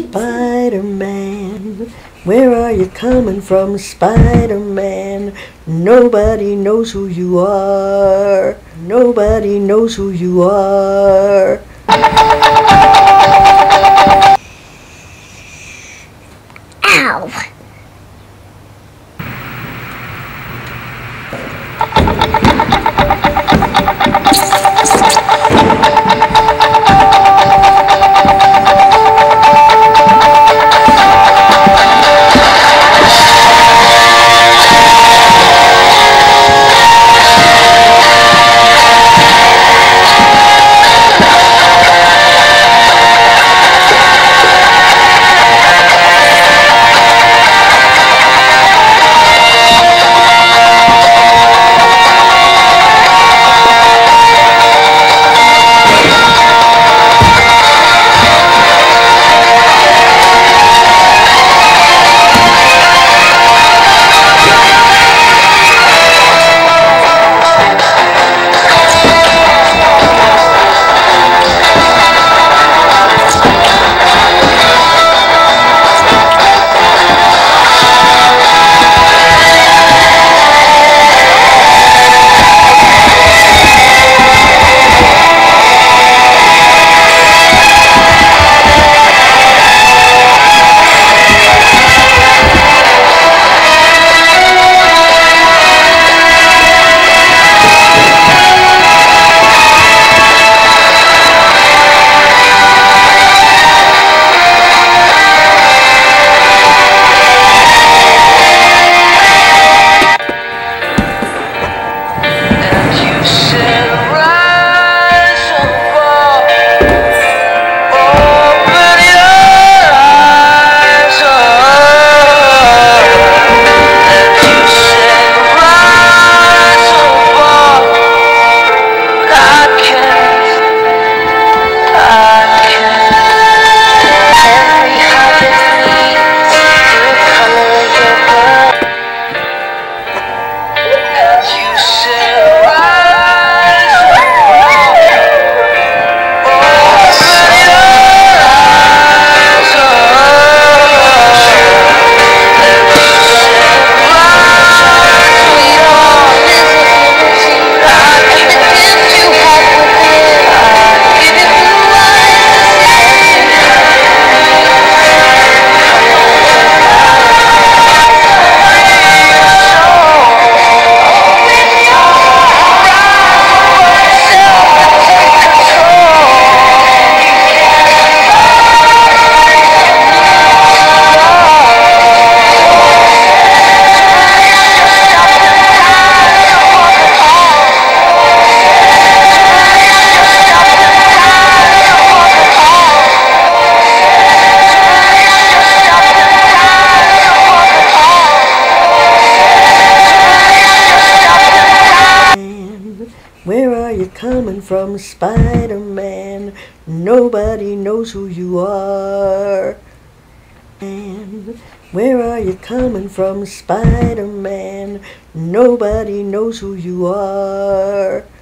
Spider-Man, where are you coming from, Spider-Man? Nobody knows who you are. Nobody knows who you are. Ow! Where are you coming from, Spider-Man? Nobody knows who you are. And where are you coming from, Spider-Man? Nobody knows who you are.